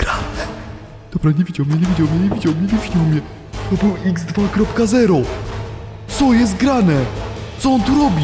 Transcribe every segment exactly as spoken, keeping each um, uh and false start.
Dobra. Dobra, nie widział mnie, nie widział mnie, nie widział mnie, nie widział mnie. To był X dwa kropka zero. Co jest grane? Co on tu robi?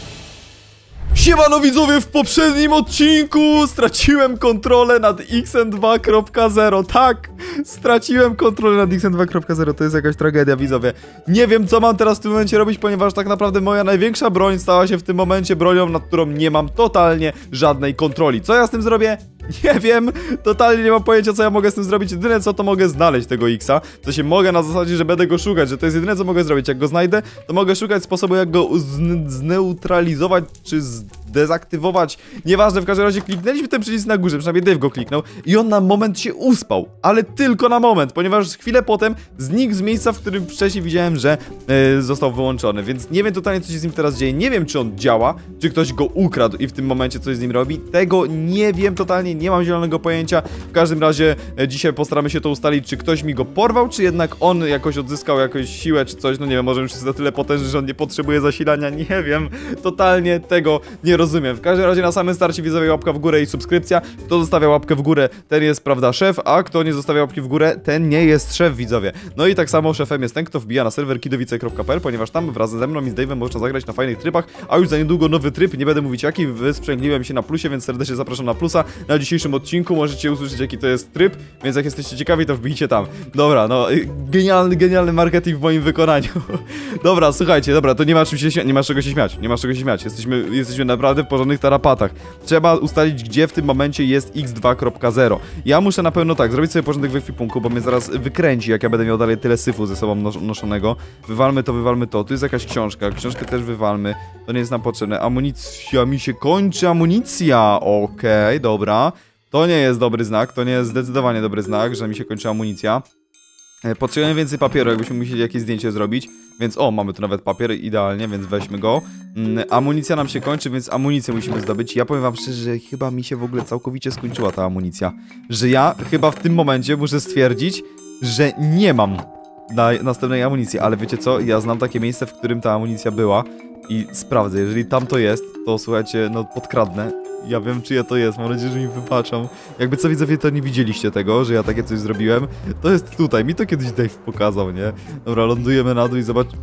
Siemano widzowie, w poprzednim odcinku straciłem kontrolę nad X dwa kropka zero. Tak, straciłem kontrolę nad X dwa kropka zero. To jest jakaś tragedia, widzowie. Nie wiem, co mam teraz w tym momencie robić, ponieważ tak naprawdę moja największa broń stała się w tym momencie bronią, nad którą nie mam totalnie żadnej kontroli. Co ja z tym zrobię? Nie wiem, totalnie nie mam pojęcia, co ja mogę z tym zrobić. Jedyne co, to mogę znaleźć tego X-a. To się mogę na zasadzie, że będę go szukać, że to jest jedyne co mogę zrobić. Jak go znajdę, to mogę szukać sposobu, jak go zneutralizować, czy zdezaktywować. Nieważne, w każdym razie kliknęliśmy ten przycisk na górze, przynajmniej Dave go kliknął i on na moment się uspał. Ale tylko na moment, ponieważ chwilę potem znikł z miejsca, w którym wcześniej widziałem, że yy, został wyłączony. Więc nie wiem totalnie, co się z nim teraz dzieje. Nie wiem, czy on działa, czy ktoś go ukradł i w tym momencie coś z nim robi. Tego nie wiem totalnie. Nie mam zielonego pojęcia. W każdym razie e, dzisiaj postaramy się to ustalić, czy ktoś mi go porwał, czy jednak on jakoś odzyskał jakąś siłę, czy coś. No nie wiem, może już jest na tyle potężny, że on nie potrzebuje zasilania. Nie wiem. Totalnie tego nie rozumiem. W każdym razie na samym starcie widzowie łapka w górę i subskrypcja. Kto zostawia łapkę w górę, ten jest, prawda, szef, a kto nie zostawia łapki w górę, ten nie jest szef, widzowie. No i tak samo szefem jest ten, kto wbija na serwer kidowice kropka p l, ponieważ tam wraz ze mną i z Dave'em można zagrać na fajnych trybach, a już za niedługo nowy tryb, nie będę mówić jaki, wysprzęgliłem się na plusie, więc serdecznie zapraszam na plusa. Na dzisiejszym odcinku możecie usłyszeć, jaki to jest tryb, więc jak jesteście ciekawi, to wbijcie tam. Dobra, no, genialny, genialny marketing w moim wykonaniu. Dobra, słuchajcie, dobra, to nie ma czym się śmiać, nie ma czego się śmiać, nie ma czego się śmiać. Jesteśmy, jesteśmy naprawdę w porządnych tarapatach. Trzeba ustalić, gdzie w tym momencie jest X dwa kropka zero. Ja muszę na pewno tak, zrobić sobie porządek w ekwipunku, bo mnie zaraz wykręci, jak ja będę miał dalej tyle syfu ze sobą nos noszonego. Wywalmy to, wywalmy to. Tu jest jakaś książka, książkę też wywalmy. To nie jest nam potrzebne. Amunicja, mi się kończy amunicja. Okej, okay, dobra. To nie jest dobry znak, to nie jest zdecydowanie dobry znak, że mi się kończy amunicja. Potrzebujemy więcej papieru, jakbyśmy musieli jakieś zdjęcie zrobić. Więc o, mamy tu nawet papier, idealnie, więc weźmy go. mm, Amunicja nam się kończy, więc amunicję musimy zdobyć. Ja powiem wam szczerze, że chyba mi się w ogóle całkowicie skończyła ta amunicja. Że ja chyba w tym momencie muszę stwierdzić, że nie mam na następnej amunicji. Ale wiecie co, ja znam takie miejsce, w którym ta amunicja była i sprawdzę, jeżeli tam to jest, to słuchajcie, no podkradnę. Ja wiem, czyje to jest, mam nadzieję, że mi wybaczą. Jakby co widzowie, to nie widzieliście tego, że ja takie coś zrobiłem. To jest tutaj, mi to kiedyś Dave pokazał, nie? Dobra, lądujemy na dół i zobacz...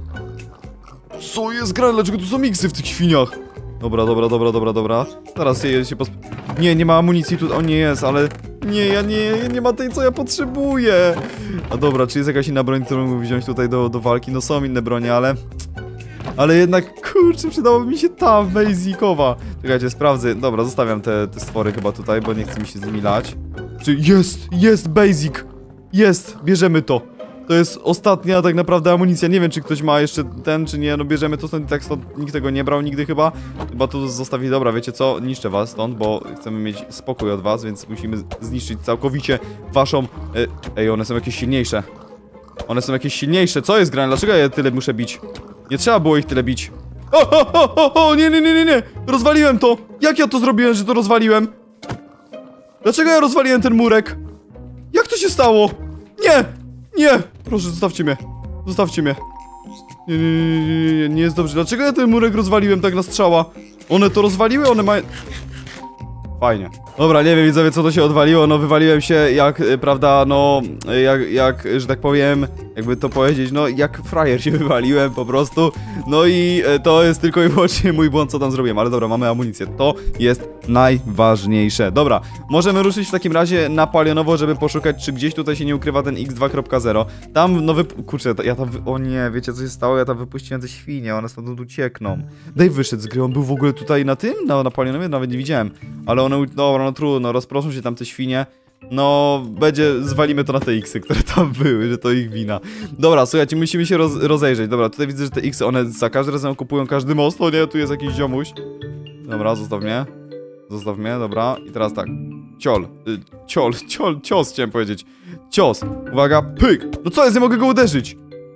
Co jest grane? Dlaczego tu są miksy w tych świniach? Dobra, dobra, dobra, dobra, dobra. Zaraz się, się posp... Nie, nie ma amunicji tu... O, nie jest, ale... Nie, ja nie, nie ma tej, co ja potrzebuję. A dobra, czy jest jakaś inna broń, którą mógł wziąć tutaj do, do walki? No są inne bronie, ale... Ale jednak, kurczę, przydałoby mi się ta basicowa. Czekajcie, sprawdzę. Dobra, zostawiam te, te stwory chyba tutaj, bo nie chcę mi się z nimi lać. Czy jest, jest basic. Jest, bierzemy to. To jest ostatnia tak naprawdę amunicja. Nie wiem, czy ktoś ma jeszcze ten, czy nie. No bierzemy to stąd, tak stąd nikt tego nie brał nigdy chyba. Chyba tu zostawi. Dobra, wiecie co? Niszczę was stąd, bo chcemy mieć spokój od was, więc musimy zniszczyć całkowicie waszą... Ej, one są jakieś silniejsze. One są jakieś silniejsze. Co jest grane? Dlaczego ja tyle muszę bić? Nie trzeba było ich tyle bić. O, o, o, o, o, nie, nie, nie, nie, nie. Rozwaliłem to. Jak ja to zrobiłem, że to rozwaliłem? Dlaczego ja rozwaliłem ten murek? Jak to się stało? Nie, nie. Proszę, zostawcie mnie. Zostawcie mnie. Nie, nie, nie, nie, nie, nie jest dobrze. Dlaczego ja ten murek rozwaliłem tak na strzała? One to rozwaliły? One mają... Fajnie. Dobra, nie wiem widzowie, co to się odwaliło, no wywaliłem się jak, prawda, no, jak, jak, że tak powiem, jakby to powiedzieć, no, jak frajer się wywaliłem po prostu. No i to jest tylko i wyłącznie mój błąd, co tam zrobiłem, ale dobra, mamy amunicję, to jest najważniejsze. Dobra, możemy ruszyć w takim razie na palionowo, żeby poszukać, czy gdzieś tutaj się nie ukrywa ten X dwa kropka zero. Tam, no, wy... kurczę, ja tam, o nie, wiecie co się stało, ja tam wypuściłem te świnie, one stąd uciekną. Dave wyszedł z gry, on był w ogóle tutaj na tym, na, na palionowie, nawet nie widziałem, ale one, dobra, no trudno, rozproszą się tam te świnie. No, będzie, zwalimy to na te X-y, które tam były, że to ich wina. Dobra, słuchajcie, musimy się roz, rozejrzeć. Dobra, tutaj widzę, że te X-y, one za każdym razem kupują każdy most. O nie, tu jest jakiś ziomuś. Dobra, zostaw mnie. Zostaw mnie, dobra. I teraz tak. Ciol, y, ciol, ciol, cios chciałem powiedzieć. Cios. Uwaga, pyk. No co jest, nie mogę go uderzyć.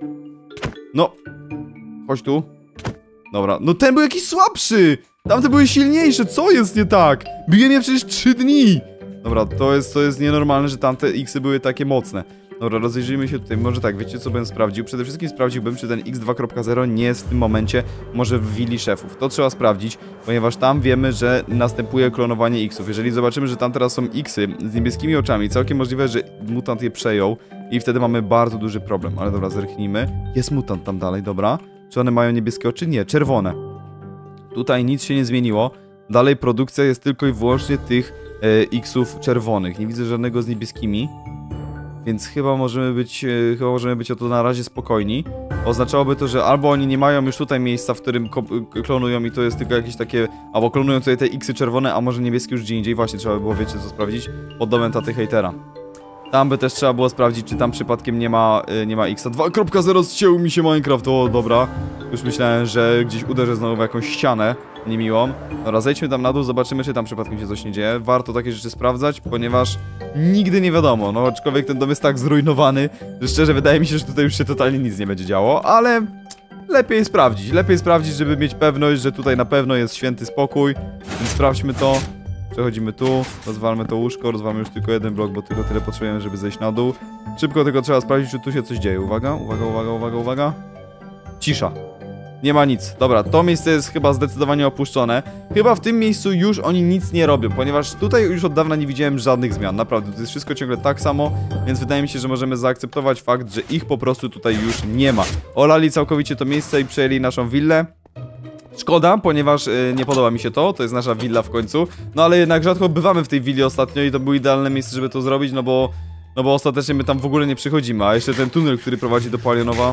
No. Chodź tu. Dobra, no ten był jakiś słabszy. Tamte były silniejsze, co jest nie tak? Biłem je przecież trzy dni. Dobra, to jest, to jest nienormalne, że tamte X-y były takie mocne. Dobra, rozejrzyjmy się tutaj. Może tak, wiecie co bym sprawdził? Przede wszystkim sprawdziłbym, czy ten X dwa kropka zero nie jest w tym momencie może w willi szefów. To trzeba sprawdzić, ponieważ tam wiemy, że następuje klonowanie Xów. Jeżeli zobaczymy, że tam teraz są Xy z niebieskimi oczami, całkiem możliwe, że mutant je przejął i wtedy mamy bardzo duży problem. Ale dobra, zerknijmy. Jest mutant tam dalej, dobra. Czy one mają niebieskie oczy? Nie, czerwone. Tutaj nic się nie zmieniło. Dalej produkcja jest tylko i wyłącznie tych e, Xów czerwonych. Nie widzę żadnego z niebieskimi. Więc chyba możemy być, e, chyba możemy być o to na razie spokojni. Oznaczałoby to, że albo oni nie mają już tutaj miejsca, w którym klonują i to jest tylko jakieś takie... Albo klonują tutaj te Xy czerwone, a może niebieskie już gdzie indziej. Właśnie trzeba by było, wiecie co sprawdzić? Pod domem taty hejtera. Tam by też trzeba było sprawdzić, czy tam przypadkiem nie ma, yy, nie ma X dwa kropka zero. Zcięł mi się Minecraft, o dobra. Już myślałem, że gdzieś uderzę znowu w jakąś ścianę niemiłą. Dobra, zejdźmy tam na dół, zobaczymy, czy tam przypadkiem się coś nie dzieje. Warto takie rzeczy sprawdzać, ponieważ nigdy nie wiadomo. No, aczkolwiek ten dom jest tak zrujnowany, że szczerze wydaje mi się, że tutaj już się totalnie nic nie będzie działo, ale lepiej sprawdzić. Lepiej sprawdzić, żeby mieć pewność, że tutaj na pewno jest święty spokój. Więc sprawdźmy to. Przechodzimy tu, rozwalmy to łóżko, rozwalmy już tylko jeden blok, bo tylko tyle potrzebujemy, żeby zejść na dół. Szybko tylko trzeba sprawdzić, czy tu się coś dzieje. Uwaga, uwaga, uwaga, uwaga, uwaga. Cisza. Nie ma nic. Dobra, to miejsce jest chyba zdecydowanie opuszczone. Chyba w tym miejscu już oni nic nie robią, ponieważ tutaj już od dawna nie widziałem żadnych zmian. Naprawdę, to jest wszystko ciągle tak samo, więc wydaje mi się, że możemy zaakceptować fakt, że ich po prostu tutaj już nie ma. Olali całkowicie to miejsce i przejęli naszą willę. Szkoda, ponieważ y, nie podoba mi się to, to jest nasza willa w końcu. No ale jednak rzadko bywamy w tej willi ostatnio i to było idealne miejsce, żeby to zrobić, no bo... No bo ostatecznie my tam w ogóle nie przychodzimy, a jeszcze ten tunel, który prowadzi do Palionowa...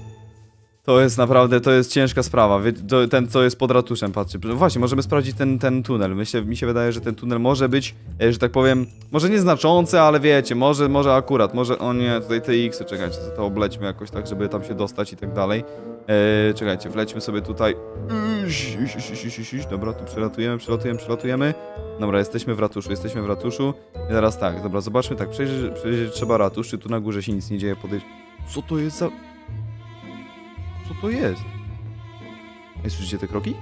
To jest naprawdę, to jest ciężka sprawa, Wie, to, ten co jest pod ratuszem, patrzcie. No właśnie, możemy sprawdzić ten, ten tunel. Myślę, mi się wydaje, że ten tunel może być, e, że tak powiem, może nieznaczący, ale wiecie, może, może akurat, może, o nie, tutaj te X-y, czekajcie, to oblećmy jakoś tak, żeby tam się dostać i tak dalej. E, czekajcie, wlećmy sobie tutaj. Dobra, tu przelatujemy, przelatujemy, przelatujemy. Dobra, jesteśmy w ratuszu, jesteśmy w ratuszu. I teraz tak, dobra, zobaczmy tak, przejrzeć, przejrzeć trzeba ratusz, czy tu na górze się nic nie dzieje, podejść. Co to jest za... Co to jest? Ej, słyszycie te kroki?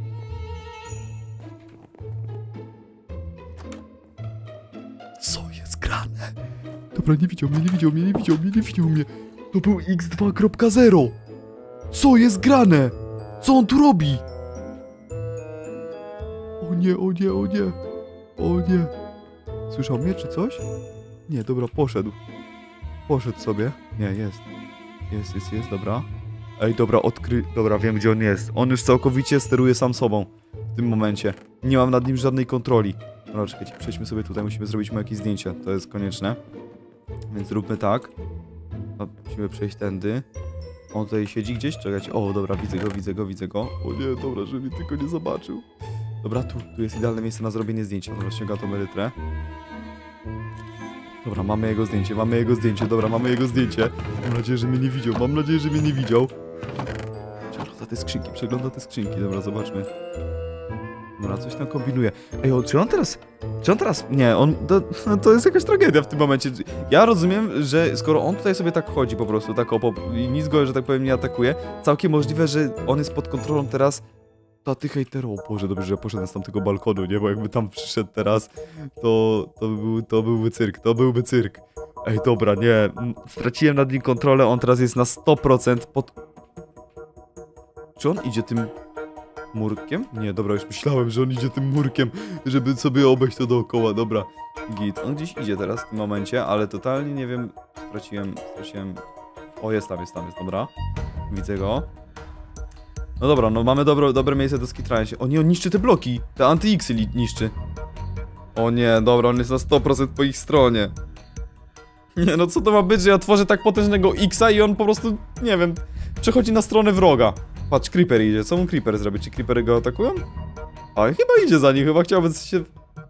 Co jest grane? Dobra, nie widział mnie, nie widział mnie, nie widział mnie, nie widział mnie. To był X dwa kropka zero. Co jest grane? Co on tu robi? O nie, o nie, o nie. O nie. Słyszał mnie czy coś? Nie, dobra, poszedł. Poszedł sobie. Nie, jest. Jest, jest, jest, dobra. Ej, dobra, odkry... Dobra, wiem gdzie on jest. On już całkowicie steruje sam sobą w tym momencie. Nie mam nad nim żadnej kontroli. Dobra, czekajcie, przejdźmy sobie tutaj, musimy zrobić mu jakieś zdjęcie. To jest konieczne. Więc zróbmy tak. No, musimy przejść tędy. On tutaj siedzi gdzieś? Czekajcie. O, dobra, widzę go, widzę go, widzę go. O nie, dobra, żeby mnie tylko nie zobaczył. Dobra, tu, tu jest idealne miejsce na zrobienie zdjęcia. Dobra, ściąga tą elytrę. Dobra, mamy jego zdjęcie, mamy jego zdjęcie, dobra, mamy jego zdjęcie. Mam nadzieję, że mnie nie widział, mam nadzieję, że mnie nie widział. Przegląda te skrzynki, przegląda te skrzynki, dobra, zobaczmy. Dobra, coś tam kombinuje. Ej, o, czy on teraz... Czy on teraz... Nie, on... To, to jest jakaś tragedia w tym momencie. Ja rozumiem, że skoro on tutaj sobie tak chodzi po prostu, tak o, i nic go, że tak powiem, nie atakuje, całkiem możliwe, że on jest pod kontrolą teraz taty hejtera. O Boże, dobrze, że ja poszedłem z tamtego balkonu, nie? Bo jakby tam przyszedł teraz, to... To, był, to byłby cyrk, to byłby cyrk. Ej, dobra, nie. Straciłem nad nim kontrolę, on teraz jest na sto procent pod... Czy on idzie tym... murkiem? Nie, dobra, już myślałem, że on idzie tym murkiem, żeby sobie obejść to dookoła, dobra. Git, on gdzieś idzie teraz w tym momencie, ale totalnie nie wiem, straciłem, straciłem... O, jest tam, jest tam, jest, dobra. Widzę go. No dobra, no mamy dobro, dobre miejsce do skitrania się. O nie, on niszczy te bloki, te anty-Xy niszczy. O nie, dobra, on jest na sto procent po ich stronie. Nie, no co to ma być, że ja tworzę tak potężnego X-a i on po prostu, nie wiem, przechodzi na stronę wroga. Patrz, Creeper idzie. Co mu Creeper zrobi? Czy Creepery go atakują? A, chyba idzie za nim, chyba chciałby się...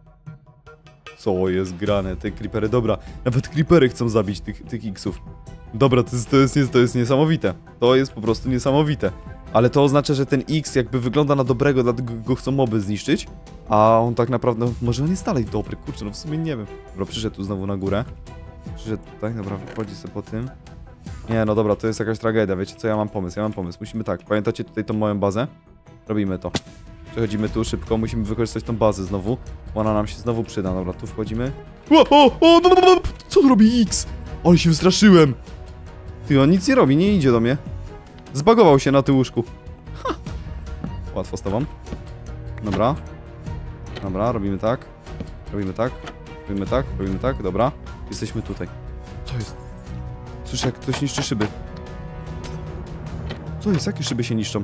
Co jest grane? Te Creepery, dobra. Nawet Creepery chcą zabić tych, tych X-ów. Dobra, to jest, to, jest, to jest niesamowite. To jest po prostu niesamowite. Ale to oznacza, że ten X jakby wygląda na dobrego, dlatego go chcą moby zniszczyć. A on tak naprawdę... Może on jest dalej dobry, kurczę, no w sumie nie wiem. Dobra, przyszedł tu znowu na górę. Przyszedł tutaj, dobra, wchodzi sobie po tym. Nie, no dobra, to jest jakaś tragedia, wiecie co, ja mam pomysł, ja mam pomysł. Musimy tak, pamiętacie tutaj tą moją bazę? Robimy to. Przechodzimy tu szybko, musimy wykorzystać tą bazę znowu. Ona nam się znowu przyda, dobra, tu wchodzimy. O, o, o, no, no, no. Co tu robi X? Ale się wystraszyłem. Ty, on nic nie robi, nie idzie do mnie. Zbagował się na tym łóżku. Ha. Łatwo z tobą. Dobra. Dobra, robimy tak. Robimy tak. Robimy tak, robimy tak, dobra. Jesteśmy tutaj. Co jest? Słyszę, jak ktoś niszczy szyby. Co jest? Jakie szyby się niszczą?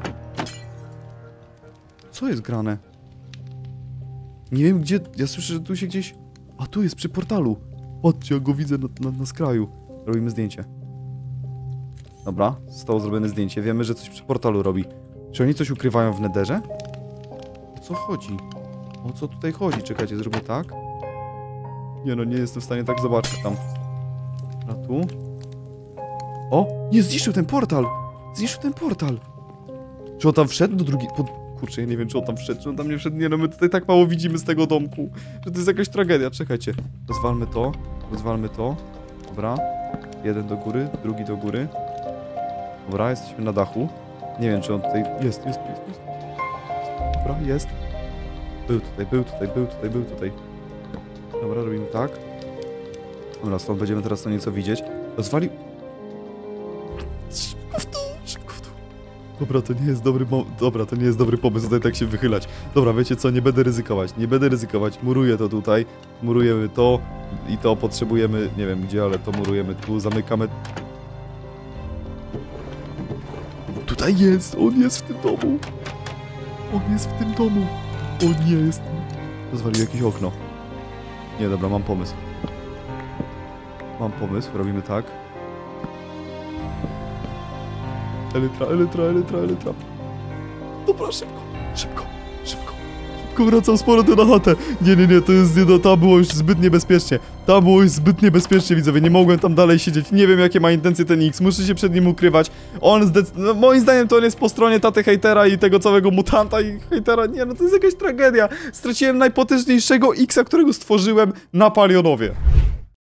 Co jest grane? Nie wiem gdzie... Ja słyszę, że tu się gdzieś... A tu jest przy portalu. Patrzcie, ja go widzę na, na, na skraju. Robimy zdjęcie. Dobra, zostało zrobione zdjęcie. Wiemy, że coś przy portalu robi. Czy oni coś ukrywają w Netherze? O co chodzi? O co tutaj chodzi? Czekajcie, zrobię tak. Nie no, nie jestem w stanie tak zobaczyć tam. A tu? O! Nie, zniszczył ten portal! Zniszczył ten portal! Czy on tam wszedł do drugiej... Pod... Kurczę, ja nie wiem, czy on tam wszedł, czy on tam nie wszedł. Nie no, my tutaj tak mało widzimy z tego domku, że to jest jakaś tragedia. Czekajcie. Rozwalmy to, rozwalmy to. Dobra. Jeden do góry, drugi do góry. Dobra, jesteśmy na dachu. Nie wiem, czy on tutaj... Jest, jest, jest, jest. Dobra, jest. Był tutaj, był tutaj, był tutaj, był tutaj. Dobra, robimy tak. Dobra, stąd będziemy teraz to nieco widzieć. Rozwalił... Szybko w dół, szybko w dół. Dobra, to nie jest dobry mo... Dobra, to nie jest dobry pomysł tutaj tak się wychylać. Dobra, wiecie co, nie będę ryzykować, nie będę ryzykować. Muruję to tutaj, murujemy to i to potrzebujemy, nie wiem gdzie, ale to murujemy tu, zamykamy. Tutaj jest, on jest w tym domu. On jest w tym domu. On jest. Rozwalił jakieś okno. Nie, dobra, mam pomysł. Mam pomysł, robimy tak. Elytra, elytra, elytra, elytra. Dobra, szybko, szybko, szybko. Szybko wracam z powrotem na chatę. Nie, nie, nie, to jest, nie, no, tam było już zbyt niebezpiecznie. Tam było już zbyt niebezpiecznie, widzowie. Nie mogłem tam dalej siedzieć. Nie wiem, jakie ma intencje ten X. Muszę się przed nim ukrywać. On zdecyd... No, moim zdaniem to on jest po stronie taty hejtera i tego całego mutanta i hejtera. Nie, no to jest jakaś tragedia. Straciłem najpotężniejszego Xa, którego stworzyłem na Palionowie.